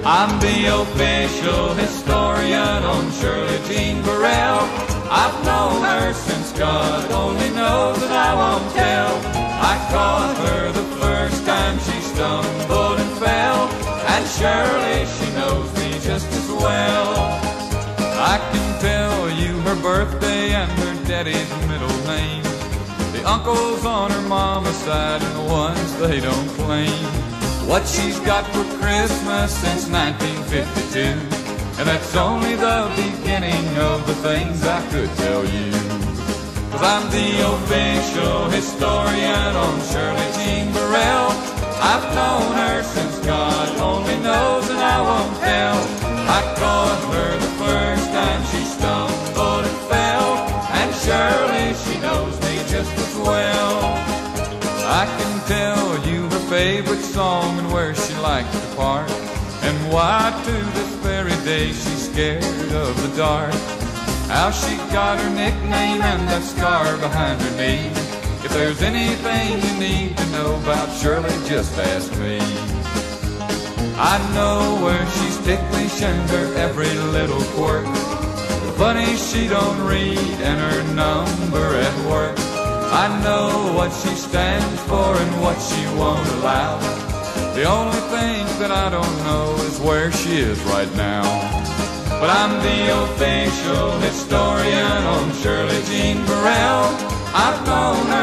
I'm the official historian on Shirley Jean Burrell. I've known her since God only knows that I won't tell. I caught her the first time she stumbled and fell, and surely she knows me just as well. I can tell you her birthday and her daddy's middle name, the uncles on her mama's side and the ones they don't claim, what she's got for Christmas since 1952. And that's only the beginning of the things I could tell you. 'Cause I'm the official historian on Shirley Jean Burrell. I've known her since God only knows and I won't tell. I caught her the first time she stumbled and fell, and surely she knows me just as well. I can tell you her favorite song and where she likes to park, and why to this very day she's scared of the dark. How she got her nickname and that scar behind her knee. If there's anything you need to know about Shirley, just ask me. I know where she's ticklish and her every little quirk, the funny she don't read and her number at work. I know what she stands for and what she won't allow. The only thing that I don't know is where she is right now. But I'm the official historian on Shirley Jean Burrell. I've known her